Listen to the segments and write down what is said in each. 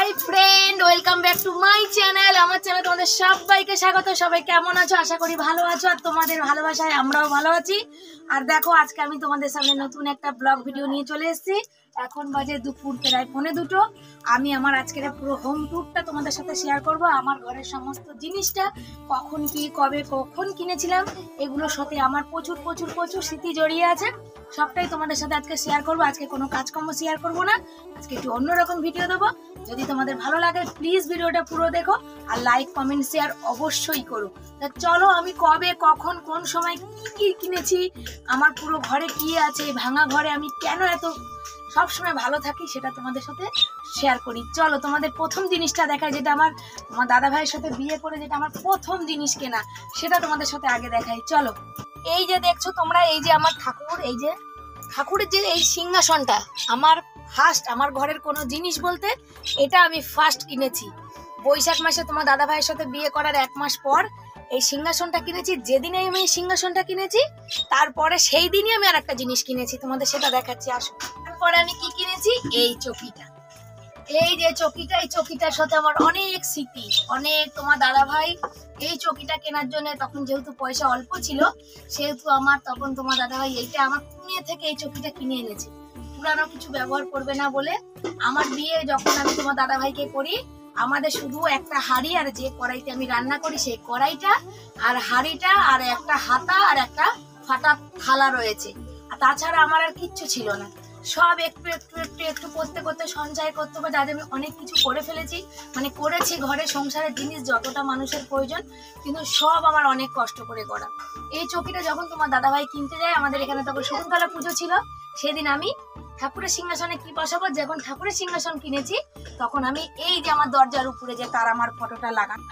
High friend, welcome back to my channel. আমার চ্যানেলে তোমাদের সবাইকে স্বাগত। সবাই কেমন আছো? আশা করি ভালো আছো, আর তোমাদের ভালোবাসায় আমরাও ভালো আছি। আর দেখো, আজকে আমি তোমাদের সামনে নতুন একটা ব্লগ ভিডিও নিয়ে চলে এসেছি। এখন বাজে দুপুর প্রায় 1:45। আমি আমার আজকের পুরো হোম ট্যুরটা তোমাদের সাথে শেয়ার করব। আমার ঘরের সমস্ত জিনিসটা কখন কি কবে কখন কিনেছিলাম, এগুলোর সাথে আমার প্রচুর প্রচুর প্রচুর স্মৃতি জড়িয়ে আছে। সবটাই তোমাদের সাথে আজকে শেয়ার করবো। আজকে কোনো কাজকর্ম শেয়ার করবো না, আজকে একটু অন্যরকম ভিডিও দেবো। যদি তোমাদের ভালো লাগে প্লিজ ভিডিওটা পুরো দেখো, আর লাইক কমেন্ট শেয়ার অবশ্যই করো। তা চলো, আমি কবে কখন কোন সময় কি কি কিনেছি, আমার পুরো ঘরে কি আছে, ভাঙা ঘরে আমি কেন এত সবসময় ভালো থাকি, সেটা তোমাদের সাথে শেয়ার করি। চলো, তোমাদের প্রথম জিনিসটা দেখাই, যেটা আমার দাদা ভাইয়ের সাথে বিয়ে করে যেটা আমার প্রথম জিনিস কেনা, সেটা তোমাদের সাথে আগে দেখাই। চলো, এই যে দেখছো তোমরা, এই যে আমার ঠাকুর, এই যে ঠাকুরের যে এই সিংহাসনটা, আমার ফার্স্ট, আমার ঘরের কোনো জিনিস বলতে এটা আমি ফার্স্ট কিনেছি। বৈশাখ মাসে তোমার দাদা ভাইয়ের সাথে বিয়ে করার 1 মাস পর এই সিংহাসনটা কিনেছি। যেদিনে আমি এই সিংহাসনটা কিনেছি, তারপরে সেই দিনই আমি আর একটা জিনিস কিনেছি, তোমাদের সেটা দেখাচ্ছি। আসো, তারপরে আমি কি কিনেছি, এই চকিটা। এই যে চকিটা, এই চকিটার সাথে আমার অনেক স্মৃতি, অনেক। তোমার দাদা ভাই এই চকিটা কেনার জন্য, তখন যেহেতু পয়সা অল্প ছিল, সেহেতু আমার তখন তোমার দাদা ভাই এইটা আমার পুনে থেকে এই চকিটা কিনে এনেছে। পুরানো কিছু ব্যবহার করবে না বলে। আমার বিয়ে যখন আমি তোমার দাদা ভাইকে করি, আমাদের শুধু একটা হাঁড়ি, আর যে কড়াইতে আমি রান্না করি সেই কড়াইটা, আর হাঁড়িটা, আর একটা হাতা, আর একটা ফাটা থালা রয়েছে। আর তাছাড়া আমার আর কিচ্ছু ছিল না। সব একটু একটু একটু একটু করতে করতে সঞ্চয় করতে হবে, যাতে আমি অনেক কিছু করে ফেলেছি, মানে করেছি ঘরে সংসারের জিনিস যতটা মানুষের প্রয়োজন, কিন্তু সব আমার অনেক কষ্ট করে করা। এই চকিটা যখন তোমার দাদাভাই কিনতে যায়, আমাদের এখানে তখন শকুন্তলা পুজো ছিল, সেদিন আমি ঠাকুরের সিংহাসনে কি বসাবো, যখন ঠাকুরের সিংহাসন কিনেছি, তখন আমি এই যে আমার দরজার উপরে যে তারামার ফটোটা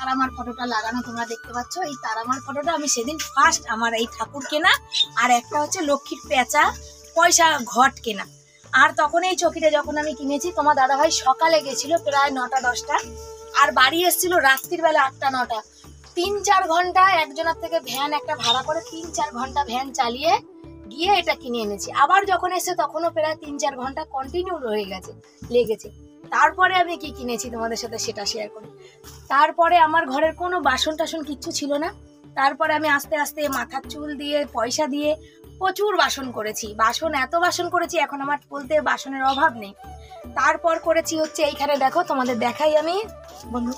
লাগানো তোমরা দেখতে পাচ্ছ, এই তারামার ফটোটা আমি সেদিন ফার্স্ট আমার এই ঠাকুর কেনা, আর একটা হচ্ছে লক্ষ্মীর পেঁচা পয়সা ঘট কেনা। আর তখন এই চকিটা যখন আমি কিনেছি, তোমার দাদাভাই সকালে গেছিল প্রায় 9টা-10টা, আর বাড়ি এসেছিল রাত্রির বেলা 8টা-9টা। 3-4 ঘন্টা একজনের থেকে ভ্যান একটা ভাড়া করে 3-4 ঘন্টা ভ্যান চালিয়ে গিয়ে এটা কিনে এনেছি। আবার যখন এসে তখনও প্রায় 3-4 ঘন্টা কন্টিনিউ লেগেছে। তারপরে আমি কি কিনেছি তোমাদের সাথে সেটা শেয়ার করি। তারপরে আমার ঘরের কোনো বাসন টাসন কিচ্ছু ছিল না। তারপরে আমি আস্তে আস্তে মাথার চুল দিয়ে পয়সা দিয়ে প্রচুর বাসন করেছি। এত বাসন করেছি, এখন আমার বলতে বাসনের অভাব নেই। তারপর করেছি হচ্ছে এইখানে দেখো, তোমাদের দেখাই আমি বন্ধু,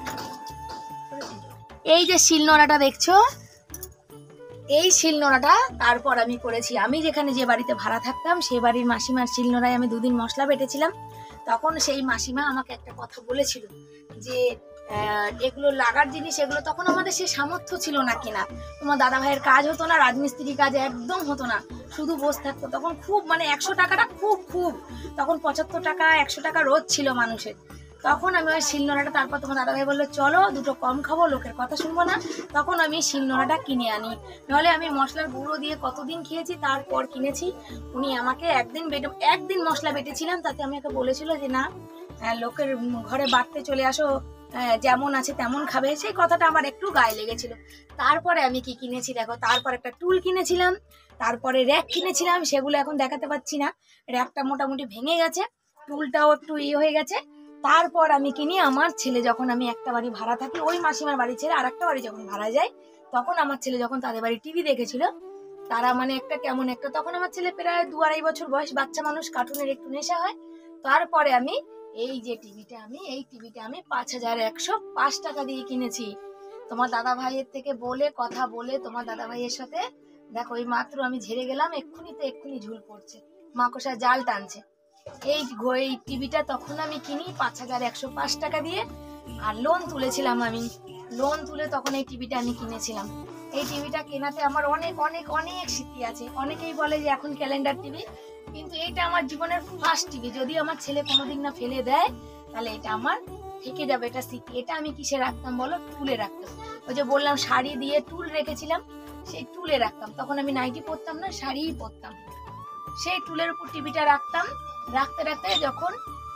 এই যে শিলনোড়াটা দেখছো, এই শিলনোড়াটা তারপর আমি করেছি। আমি যেখানে যে বাড়িতে ভাড়া থাকতাম, সেই বাড়ির মাসিমার শিলনোড়ায় আমি 2 দিন মশলা বেটেছিলাম। তখন সেই মাসিমা আমাকে একটা কথা বলেছিল যে এগুলো লাগার জিনিস, এগুলো তখন আমাদের সে সামর্থ্য ছিল না কিনা। তোমার দাদা ভাইয়ের কাজ হতো না, রাজমিস্ত্রি কাজ একদম হতো না, শুধু বসে থাকতো। তখন খুব, মানে 100 টাকাটা খুব তখন 75 টাকা 100 টাকা রোজ ছিল মানুষের। তখন আমি ওই শিলনোড়াটা, তারপর তোমার দাদাভাই বললো চলো দুটো কম খাবো, লোকের কথা শুনবো না, তখন আমি শিলনোড়াটা কিনে আনি। নাহলে আমি মশলার গুঁড়ো দিয়ে কতদিন খেয়েছি, তারপর কিনেছি। উনি আমাকে একদিন মশলা বেটেছিলাম, তাতে আমাকে বলেছিল যে না, লোকের ঘরে বাড়তে চলে আসো, যেমন আছে তেমন খাবে। সেই কথাটা আমার একটু গায়ে লেগেছিল। তারপরে আমি কি কিনেছি দেখো, তারপর একটা টুল কিনেছিলাম, তারপরে র্যাক কিনেছিলাম, সেগুলো এখন দেখাতে পাচ্ছি না, র্যাকটা মোটামুটি ভেঙে গেছে, টুলটাও একটু হয়ে গেছে। তারপর আমি কিনি আমার ছেলে, যখন আমি একটা বাড়ি ভাড়া থাকি, ওই মাসিমার বাড়ি ছেড়ে আর একটা বাড়ি যখন ভাড়া যায়, তখন আমার ছেলে যখন তাদের বাড়ি টিভি দেখেছিল, তারা মানে একটা কেমন একটা, তখন আমার ছেলে প্রায় 2-2.5 বছর বয়স, বাচ্চা মানুষ, কার্টুনের একটু নেশা হয়। তারপরে আমি এই যে টিভিটা, আমি 5105 টাকা দিয়ে কিনেছি। তোমার দাদা ভাইয়ের থেকে কথা বলে তোমার দাদা ভাইয়ের সাথে দেখো, এই মাত্র আমি ঝেড়ে গেলাম, এক্ষুনি ঝুল পড়ছে, মাকড়সা জাল টানছে। এই টিভিটা তখন আমি কিনি 5105 টাকা দিয়ে, আর লোন তুলেছিলাম। আমি লোন তুলে তখন এই টিভিটা আমি কিনেছিলাম। এই টিভিটা কেনাতে আমার অনেক অনেক অনেক স্মৃতি আছে। অনেকেই বলে যে এখন ক্যালেন্ডার টিভি, কিন্তু এটা আমার জীবনের ফার্স্ট টিভি। যদি আমার ছেলে কোনোদিন না ফেলে দেয়, তাহলে এটা আমার থেকে যাবে, এটা স্মৃতি। এটা আমি কিসে রাখতাম বলো, টুলে রাখতাম। ওই যে বললাম শাড়ি দিয়ে টুল রেখেছিলাম, সেই টুলে রাখতাম। তখন আমি নাইটি পরতাম না, শাড়িই পরতাম। সেই টুলের উপর টিভিটা রাখতাম। রাখতে রাখতে যখন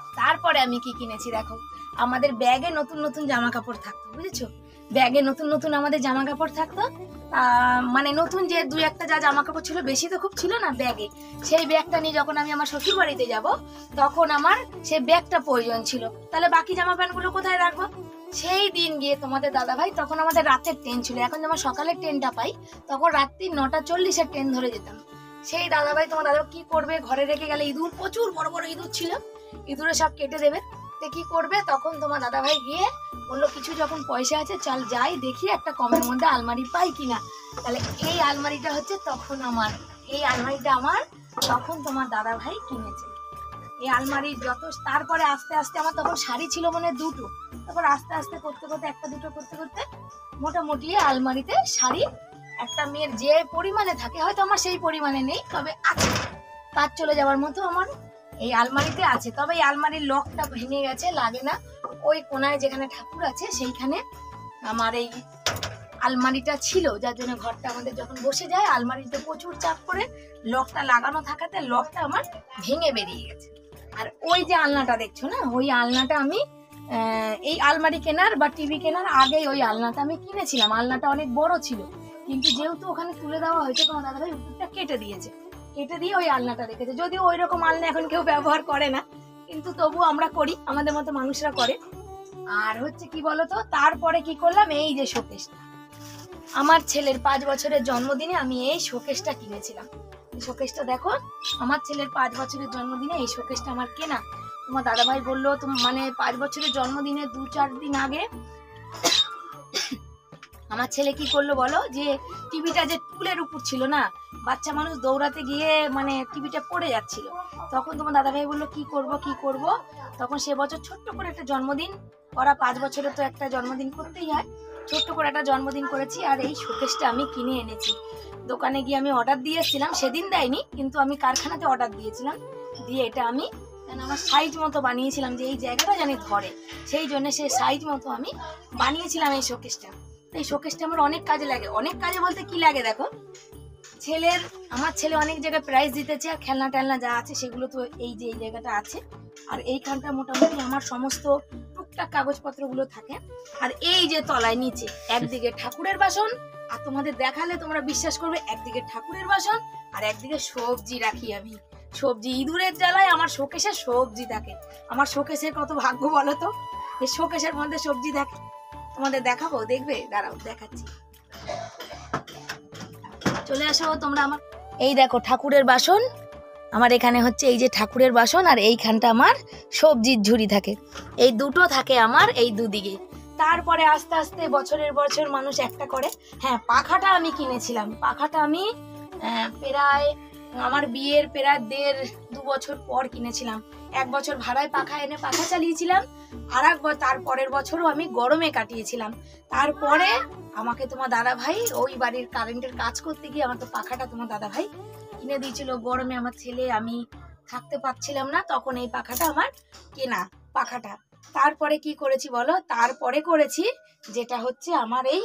তারপরে আমি কি কিনেছি দেখো, আমাদের ব্যাগে নতুন নতুন জামা কাপড় থাকতো, বুঝেছো? ব্যাগে নতুন নতুন আমাদের জামা কাপড় থাকতো, মানে নতুন যে দুই একটা যা জামা কাপড় ছিল, বেশি তো খুব ছিল না ব্যাগে। সেই ব্যাগটা নিয়ে যখন আমি আমার শ্বশুর বাড়িতে যাব, তখন আমার সেই ব্যাগটা প্রয়োজন ছিল। তাহলে বাকি জামা প্যান্টগুলো কোথায় রাখবো? সেই দিন গিয়ে তোমাদের দাদাভাই, তখন আমাদের রাতের ট্রেন ছিল, এখন যেমন সকালের ট্রেনটা পাই, তখন রাত্রি 9:40-এর ট্রেন ধরে যেতাম। সেই দাদাভাই, তোমার দাদা কি করবে, ঘরে রেখে গেলে ইঁদুর, প্রচুর বড় বড় ইঁদুর ছিল, ইঁদুরে সব কেটে দেবে। তো কি করবে, তখন তোমার দাদাভাই গিয়ে বললো কিছু যখন পয়সা আছে চল যাই দেখি একটা কমের মধ্যে আলমারি পাই কিনা। তাহলে এই আলমারিটা হচ্ছে তখন আমার, এই আলমারিটা আমার তখন তোমার দাদাভাই কিনেছে। এই আলমারির যত, তারপরে আস্তে আস্তে আমার তখন শাড়ি ছিল মানে দুটো, তারপর আস্তে আস্তে করতে করতে একটা দুটো করতে করতে মোটামুটি আলমারিতে শাড়ি একটা মেয়ের যে পরিমাণে থাকে, হয়তো আমার সেই পরিমাণে নেই, তবে আছে, কাজ চলে যাওয়ার মতো আমার এই আলমারিতে আছে। তবে এই আলমারির লকটা ভেঙে গেছে, লাগে না। ওই কোনায় যেখানে ঠাকুর আছে সেইখানে আমার এই আলমারিটা ছিল, যার জন্য ঘরটা আমাদের যখন বসে যায় আলমারিতে প্রচুর চাপ করে লকটা লাগানো থাকাতে লকটা আমার ভেঙে বেরিয়ে গেছে। আর ওই যে আলনাটা দেখছো না, ওই আলনাটা আমি এই আলমারি কেনার বা টিভি কেনার আগেই ওই আলনাটা আমি কিনেছিলাম। আলনাটা অনেক বড় ছিল, কিন্তু যেহেতু ওখানে তুলে দেওয়া হয়েছে, তোমার দাদাভাই উপরটা কেটে দিয়েছে, কেটে দিয়ে ওই আলনাটা রেখেছে। যদিও ওই রকম আলনা এখন কেউ ব্যবহার করে না, কিন্তু তবু আমরা করি, আমাদের মতো মানুষরা করে। আর হচ্ছে কি বলতো, তারপরে কি করলাম, এই যে শোকেসটা, আমার ছেলের 5 বছরের জন্মদিনে আমি এই শোকেসটা কিনেছিলাম। এই শোকেসটা দেখো, আমার ছেলের 5 বছরের জন্মদিনে এই শোকেসটা আমার কেনা। তোমার দাদাভাই বললো, মানে 5 বছরের জন্মদিনে 2-4 দিন আগে আমার ছেলে কি করলো বলো, যে টিভিটা যে টুলের উপর ছিল না, বাচ্চা মানুষ দৌড়াতে গিয়ে মানে টিভিটা পড়ে যাচ্ছিল, তখন তোমার দাদাভাই বললো কি করব। তখন সে বছর ছোট্ট করে একটা জন্মদিন করা, 5 বছরে তো একটা জন্মদিন করতেই হয়, ছোট্ট করে একটা জন্মদিন করেছি। আর এই শোকেসটা আমি কিনে এনেছি, দোকানে গিয়ে আমি অর্ডার দিয়ে এসেছিলাম, সেদিন দেয়নি, কিন্তু আমি কারখানাতে অর্ডার দিয়েছিলাম, দিয়ে এটা আমি আমার সাইজ মতো বানিয়েছিলাম, যে এই জায়গাটা জানি ধরে, সেই জন্য সেই সাইজ মতো আমি বানিয়েছিলাম এই শোকেসটা। এই শোকেসটা আমার অনেক কাজে লাগে, অনেক কাজে বলতে কি লাগে দেখো, আমার ছেলে অনেক জায়গায় প্রাইজ জিতেছে, আর খেলনা টেলনা যা আছে সেগুলো তো এই যে এই জায়গাটা আছে, আর এইখানটা মোটামুটি আমার সমস্ত টুকটাক কাগজপত্রগুলো থাকে। আর এই যে তলায় নিচে একদিকে ঠাকুরের বাসন, আর তোমাদের দেখালে তোমরা বিশ্বাস করবে, একদিকে ঠাকুরের বাসন আর একদিকে সবজি রাখি আমি, সবজি। ইঁদুরের জ্বালায় আমার শোকেসে সবজি থাকে, আমার শোকেসের কত ভাগ্য বলো তো, এই শোকেসের মধ্যে সবজি থাকে। তোমাদের দেখাবো, দেখবে, দাঁড়াও দেখাচ্ছি, চলে আসো তোমরা আমার। এই দেখো ঠাকুরের বাসন, আমার এখানে হচ্ছে এই যে ঠাকুরের বাসন, আর এইখানটা আমার সবজির ঝুড়ি থাকে, এই দুটো থাকে আমার এই দুদিকে। তারপরে আস্তে আস্তে বছরের বছর মানুষ একটা করে। হ্যাঁ, পাখাটা আমি কিনেছিলাম, পাখাটা আমি প্রায় আমার বিয়ের প্রায় 1.5-2 বছর পর কিনেছিলাম। 1 বছর ভাড়ায় পাখা এনে পাখা চালিয়েছিলাম, আর তার পরের বছরও আমি গরমে কাটিয়েছিলাম। তারপরে আমাকে তোমার দাদাভাই ওই বাড়ির কারেন্টের কাজ করতে গিয়ে আমার তো পাখাটা তোমার দাদাভাই কিনে দিয়েছিল। গরমে আমার ছেলে আমি থাকতে পারছিলাম না, তখন এই পাখাটা আমার কেনা পাখাটা। তারপরে কি করেছি বলো, তারপরে করেছি যেটা হচ্ছে আমার এই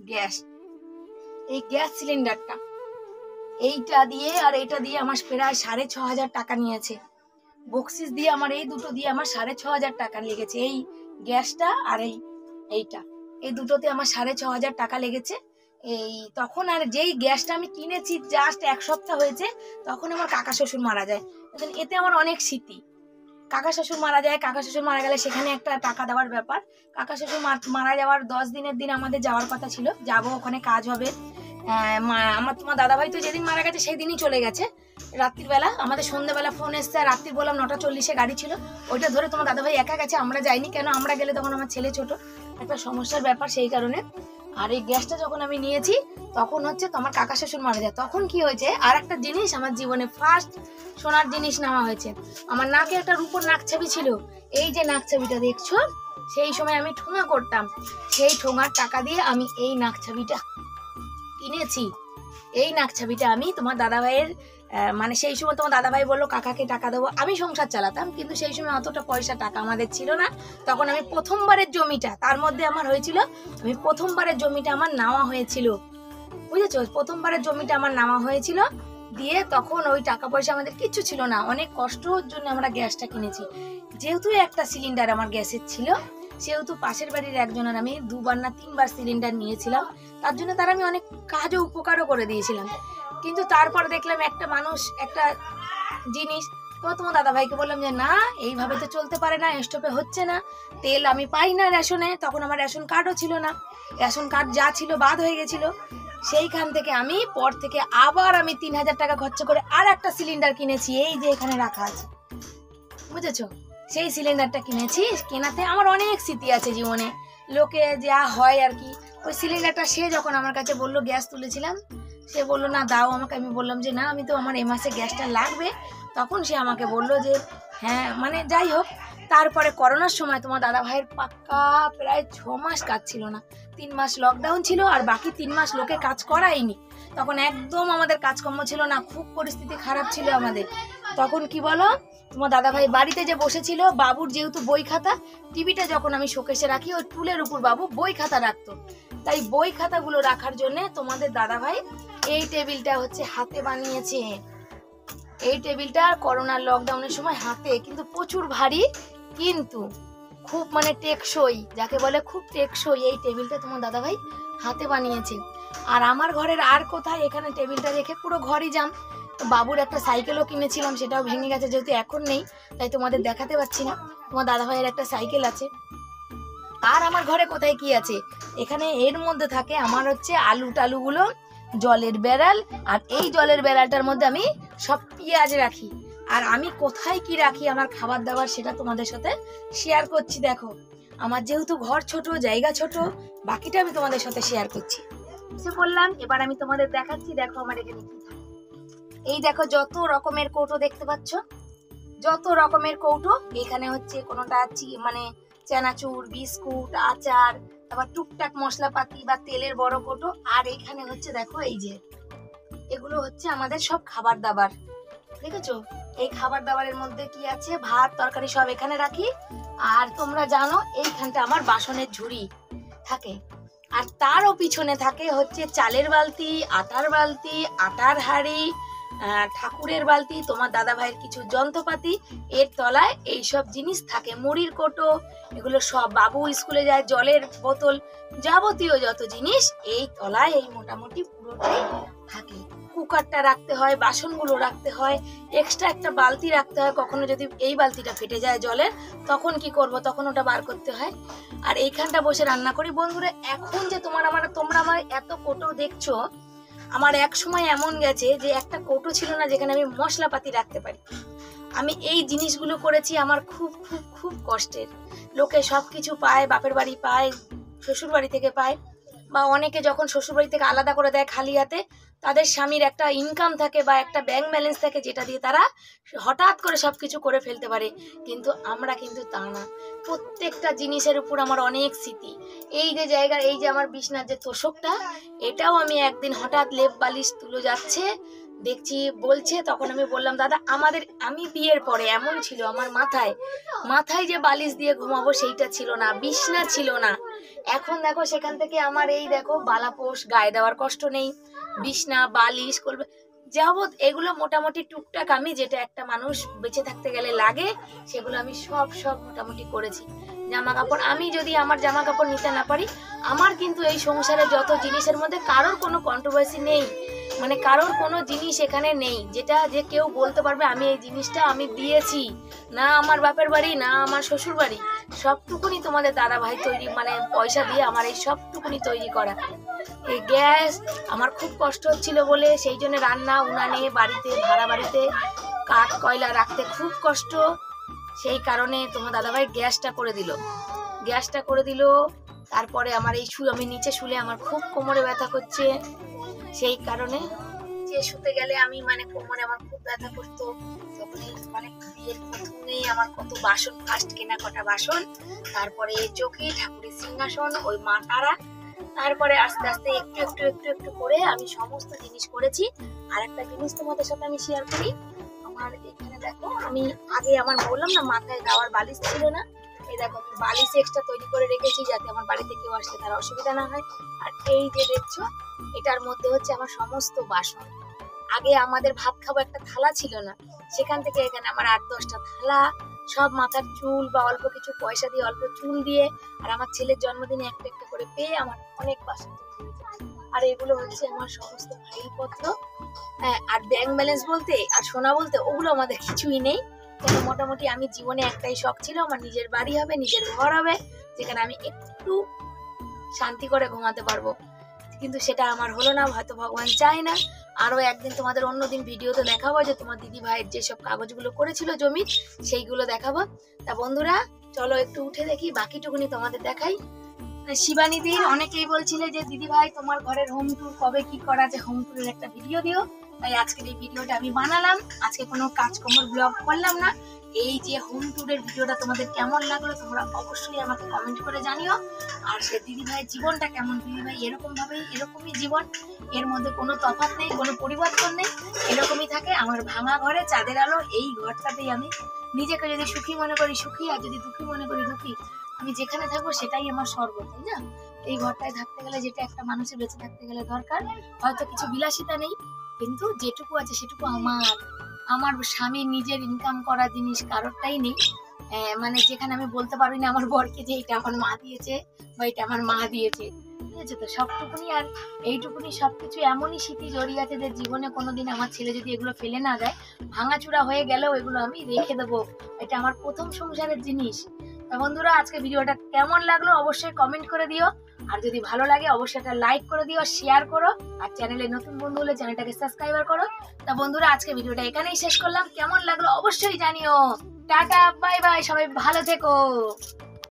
গ্যাস সিলিন্ডারটা, এইটা দিয়ে আর এইটা দিয়ে আমার প্রায় 6,500 টাকা নিয়েছে। বক্সিস দিয়ে আমার এই দুটো দিয়ে আমার 6,500 টাকা লেগেছে, এই গ্যাসটা আর এইটা, এই দুটোতে আমার 6,500 টাকা লেগেছে। এই তখন, আর যেই গ্যাসটা আমি কিনেছি জাস্ট 1 সপ্তাহ হয়েছে, তখন আমার কাকা শ্বশুর মারা যায়। এতে আমার অনেক স্মৃতি, কাকা শ্বশুর মারা যায়, কাকা শ্বশুর মারা গেলে সেখানে একটা টাকা দেওয়ার ব্যাপার। কাকা শ্বশুর মারা যাওয়ার 10 দিনের দিন আমাদের যাওয়ার কথা ছিল, যাবো, ওখানে কাজ হবে। আমার তোমার দাদাভাই তো যেদিন মারা গেছে সেই দিনই চলে গেছে রাত্রির বেলা, আমাদের সন্ধ্যাবেলা ফোন এসছে, আর রাত্রি বললাম 9:40-এ গাড়ি ছিল, ওইটা ধরে তোমার দাদাভাই একা গেছে, আমরা যাইনি। কেন, আমরা গেলে তখন আমার ছেলে ছোট, একটা সমস্যার ব্যাপার, সেই কারণে। আর এই গ্যাসটা যখন আমি নিয়েছি তখন হচ্ছে তোমার কাকা শ্বশুর মারা যায়। তখন কি হয়েছে, আর একটা জিনিস আমার জীবনে ফার্স্ট সোনার জিনিস নেওয়া হয়েছে। আমার নাকে একটা রূপোর নাকছাবি ছিল, এই যে নাকছাবিটা দেখছো, সেই সময় আমি ঠোঙা করতাম, সেই ঠোঙার টাকা দিয়ে আমি এই নাকছাবিটা কিনেছি। এই নাকছাবিটা আমি তোমার দাদাভাইয়ের মানে সেই সময় তোমার দাদাভাই বললো কাকাকে টাকা দেবো, আমি সংসার চালাতাম, কিন্তু সেই সময় অতটা পয়সা টাকা আমাদের ছিল না। তখন আমি প্রথমবারের জমিটা, তার মধ্যে আমার হয়েছিল, আমি প্রথমবারের জমিটা আমার নেওয়া হয়েছিল, বুঝেছো, প্রথমবারের জমিটা আমার নেওয়া হয়েছিল। দিয়ে তখন ওই টাকা পয়সা আমাদের কিচ্ছু ছিল না, অনেক কষ্টর জন্য আমরা গ্যাসটা কিনেছি। যেহেতু একটা সিলিন্ডার আমার গ্যাসের ছিল, সেহেতু পাশের বাড়ির একজনের আমি 2 বার না 3 বার সিলিন্ডার নিয়েছিলাম, তার জন্য তার আমি অনেক কাজও উপকারও করে দিয়েছিলাম। কিন্তু তারপর দেখলাম একটা মানুষ একটা জিনিস, তো তোমার দাদা ভাইকে বললাম যে না, এইভাবে তো চলতে পারে না, স্টোভে হচ্ছে না, তেল আমি পাই না রেশনে, তখন আমার রেশন কার্ডও ছিল না, রেশন কার্ড যা ছিল বাদ হয়ে গেছিল। সেইখান থেকে আমি পর থেকে আবার আমি 3000 টাকা খরচ করে আর একটা সিলিন্ডার কিনেছি, এই যে এখানে রাখা আছে, বুঝেছো? সেই সিলিন্ডারটা কিনেছি, কেনাতে আমার অনেক স্মৃতি আছে জীবনে, লোকে যা হয় আর কি। ওই সিলিন্ডারটা সে যখন আমার কাছে বললো, গ্যাস তুলেছিলাম, সে বললো না দাও আমাকে, আমি বললাম যে না, আমি তো আমার এ মাসে গ্যাসটা লাগবে, তখন সে আমাকে বললো যে হ্যাঁ, মানে যাই হোক। তারপরে করোনার সময় তোমার দাদা ভাইয়ের পাক্কা প্রায় 6 মাস কাজ ছিল না, 3 মাস লকডাউন ছিল, আর বাকি 3 মাস লোকে কাজ করায়নি। তখন একদম আমাদের কাজকর্ম ছিল না, খুব পরিস্থিতি খারাপ ছিল আমাদের। তখন কি বলো, তোমার দাদা ভাই বাড়িতে যে বসেছিল, বাবুর যেহেতু বই খাতা, টিভিটা যখন আমি শোকেসে রাখি, ওই টুলের উপর বাবু বই খাতা রাখতো, তাই বই খাতাগুলো রাখার জন্য তোমাদের দাদা ভাই এই টেবিলটা হচ্ছে হাতে বানিয়েছে। এই টেবিলটা করোনার লকডাউনের সময় হাতে, কিন্তু প্রচুর ভারী, কিন্তু খুব মানে টেকসই, যাকে বলে খুব টেকসই, এই টেবিলটা তোমার দাদা ভাই হাতে বানিয়েছে। আর আমার ঘরের আর কোথায়, এখানে টেবিলটা রেখে পুরো ঘরই জাম। বাবুর একটা সাইকেলও কিনেছিলাম, সেটাও ভেঙে গেছে, যেহেতু এখন নেই তাই তোমাদের দেখাতে পাচ্ছি না। তোমার দাদা ভাইয়ের একটা সাইকেল আছে। আর আমার ঘরে কোথায় কি আছে, এখানে এর মধ্যে থাকে আমার হচ্ছে আলু টালুগুলো, জলের বেড়াল, আর এই জলের বেড়ালটার মধ্যে আমি সব পেঁয়াজ রাখি। আর আমি কোথায় কি রাখি আমার খাবার দাবার, সেটা তোমাদের সাথে শেয়ার করছি। দেখো, আমার যেহেতু ঘর ছোট, জায়গা ছোট, বাকিটা আমি তোমাদের সাথে শেয়ার করছি। বললাম এবার আমি তোমাদের দেখাচ্ছি। দেখো আমার এখানে কি থাকে, এই দেখো যত রকমের কৌটো দেখতে পাচ্ছ, যত রকমের কৌটো। এখানে হচ্ছে কোনোটা মানে চানাচুর, বিস্কুট, আচার, তারপর টুকটাক মশলাপাতি বা তেলের বড় কৌটো। আর এখানে হচ্ছে দেখো, এই যে এগুলো হচ্ছে আমাদের সব খাবার দাবার, দেখেছো? এই খাবার দাবারের মধ্যে কি আছে, ভাত তরকারি সব এখানে রাখি। আর তোমরা জানো এইখানটা আমার বাসনের ঝুড়ি থাকে, আর তারও পিছনে থাকে হচ্ছে চালের বালতি, আটার বালতি, আটার হাঁড়ি, ঠাকুরের বালতি, তোমার দাদা ভাইয়ের কিছু যন্ত্রপাতি, এর তলায় এইসব জিনিস থাকে, মুড়ির কোটো, এগুলো সব। বাবু স্কুলে যায়, জলের বোতল, যাবতীয় যত জিনিস এই তলায় এই মোটামুটি পুরোটাই থাকে। কুকারটা রাখতে হয়, বাসনগুলো রাখতে হয়, এক্সট্রা একটা বালতি রাখতে হয়, কখনো যদি এই বালতিটা ফেটে যায় জলের, তখন কি করব, তখন ওটা বার করতে হয়। আর এইখানটা বসে রান্না করি। বন্ধুরা, এখন যে তোমরা আমার এত কোটো দেখছো, আমার এক সময় এমন গেছে যে একটা কৌটো ছিল না যেখানে আমি মশলাপাতি রাখতে পারি। আমি এই জিনিসগুলো করেছি, আমার খুব খুব খুব কষ্টের। লোকে সবকিছু পায়, বাপের বাড়ি পায়, শ্বশুর বাড়ি থেকে পায়, বা অনেকে যখন শ্বশুর বাড়ি থেকে আলাদা করে দেয় খালি হাতে, তাদের স্বামীর একটা ইনকাম থাকে বা একটা ব্যাংক ব্যালেন্স থাকে, যেটা দিয়ে তারা হঠাৎ করে সবকিছু করে ফেলতে পারে। কিন্তু আমরা কিন্তু তা না। প্রত্যেকটা জিনিসের উপর আমার অনেক স্মৃতি। এই যে জায়গার, এই যে আমার বিছনার যে তোষকটা, এটাও আমি একদিন হঠাৎ লেপ বালিশ তুলে যাচ্ছে দেখছি বলছে, তখন আমি বললাম দাদা, আমি বিয়ের পরে এমন ছিল আমার মাথায় যে বালিশ দিয়ে ঘুমাবো সেইটা ছিল না, বিছনা ছিল না। এখন দেখো সেখান থেকে আমার এই দেখো বালাপোষ, গায়ে দেওয়ার কষ্ট নেই, বিছনা, বালিশ, করবে যাবত এগুলো মোটামুটি টুকটাক আমি যেটা একটা মানুষ বেঁচে থাকতে গেলে লাগে, সেগুলো আমি সব মোটামুটি করেছি। জামা কাপড়, আমি যদি আমার জামা কাপড় নিতে না পারি, আমার কিন্তু এই সংসারে যত জিনিসের মধ্যে কারোর কোনো কন্ট্রোভার্সি নেই, মানে কারোর কোনো জিনিস এখানে নেই যেটা যে কেউ বলতে পারবে আমি এই জিনিসটা আমি দিয়েছি, না আমার বাপের বাড়ি, না আমার শ্বশুর বাড়ি, সবটুকুনি তোমাদের দাদা ভাই তৈরি, মানে পয়সা দিয়ে আমার এই সবটুকুনি তৈরি করা। এই গ্যাস আমার খুব কষ্ট হচ্ছিল বলে, সেই জন্য রান্না উনানে, বাড়িতে ভাড়া বাড়িতে কাঠ কয়লা রাখতে খুব কষ্ট, সেই কারণে তোমার দাদাভাই গ্যাসটা করে দিল। তারপরে আমার এই আমি নিচে শুলে আমার খুব কোমরে ব্যথা করছে, সেই কারণে যে শুতে গেলে আমি মানে কোমরে আমার খুব ব্যথা করতো। তখন মানে বিয়ের প্রথমেই আমার কত বাসন, ফার্স্ট কেনা কটা বাসন, তারপরে চোখে ঠাকুরের সিংহাসন, ওই মা তারা, তারপরে আস্তে আস্তে একটু করে আমি সমস্ত জিনিস করেছি। আর একটা জিনিস তোমাদের সাথে আমি শেয়ার করি, আমার এখানে দেখো, আমি আগে আমার বললাম না মাথায় দেওয়ার বালিশ ছিল না, এই দেখো আমি বালিশ এক্সট্রা তৈরি করে রেখেছি যাতে আমার বাড়িতে কেউ আসলে তার অসুবিধা না হয়। আর এই যে দেখছো, এটার মধ্যে হচ্ছে আমার সমস্ত বাসন। আগে আমাদের ভাত খাবো একটা থালা ছিল না, সেখান থেকে এখানে আমার 8-10টা থালা, সব মাথার চুল বা অল্প কিছু পয়সা দিয়ে, অল্প চুল দিয়ে, আর আমার ছেলের জন্মদিনে একটা একটা করে পেয়ে আমার অনেক বাসা। আর এগুলো হচ্ছে আমার সমস্ত ফাইলপত্র। হ্যাঁ, আর ব্যাংক ব্যালেন্স বলতে আর সোনা বলতে ওগুলো আমাদের কিছুই নেই। কিন্তু মোটামুটি আমি জীবনে একটাই শখ ছিল, আমার নিজের বাড়ি হবে, নিজের ঘর হবে, যেখানে আমি একটু শান্তি করে ঘুমাতে পারবো। কিন্তু সেটা আমার হলো না, হয়তো ভগবান চায় না। আরো একদিন তোমাদের অন্যদিন ভিডিওতে দেখাবো যে তোমার দিদি ভাইয়ের যেসব কাগজগুলো করেছিল জমির, সেইগুলো দেখাবো। তা বন্ধুরা চলো একটু উঠে দেখি, বাকিটুকুনি তোমাদের দেখাই। শিবানীদির অনেকেই বলছিলে যে দিদি ভাই তোমার ঘরের হোম ট্যুর কবে কি করা আছে, হোম ট্যুরের একটা ভিডিও দিও। তাই আজকের এই ভিডিওটা আমি বানালাম। আজকে কোনো কাজকর্মের ব্লগ করলাম না। এই যে হোম ট্যুরের ভিডিওটা তোমাদের কেমন লাগলো তোমরা অবশ্যই আমাকে কমেন্ট করে জানিও। আর সে দিদি ভাইয়ের জীবনটা কেমন, দিদি ভাই এরকমই জীবন, এর মধ্যে কোনো তফাৎ নেই, কোনো পরিবর্তন নেই, এরকমই থাকে। আমার ভাঙা ঘরে চাঁদের আলো, এই ঘরটাতেই আমি নিজেকে যদি সুখী মনে করি সুখী, আর যদি দুঃখী মনে করি দুঃখী। আমি যেখানে থাকবো সেটাই আমার স্বর্গ, তাই না? এই ঘরটায় থাকতে গেলে যেটা একটা মানুষের বেঁচে থাকতে গেলে দরকার, হয়তো কিছু বিলাসিতা নেই, কিন্তু যেটুকু আছে সেটুকু আমার স্বামীর নিজের ইনকাম করা জিনিস কারোরটাই নেই। মানে যেখানে আমি বলতে পারি না আমার বরকে যে এটা আমার মা দিয়েছে বা এটা আমার মা দিয়েছে, ঠিক আছে? তো সবটুকুনি আর এইটুকুনি সবকিছু এমনই স্মৃতি জড়িয়ে আছে যে জীবনে কোনোদিন আমার ছেলে যদি এগুলো ফেলে না দেয়, ভাঙাচুরা হয়ে গেলেও এগুলো আমি রেখে দেবো। এটা আমার প্রথম সংসারের জিনিস। তা বন্ধুরা আজকে ভিডিওটা কেমন লাগলো অবশ্যই কমেন্ট করে দিও। আর যদি ভালো লাগে অবশ্যই একটা লাইক করে দিও, শেয়ার করো, আর চ্যানেলে নতুন বন্ধু হলে চ্যানেলটাকে সাবস্ক্রাইব করো। তা বন্ধুরা আজকে ভিডিওটা এখানেই শেষ করলাম। কেমন লাগলো অবশ্যই জানিও। টাটা, বাই বাই, সবাই ভালো থেকো।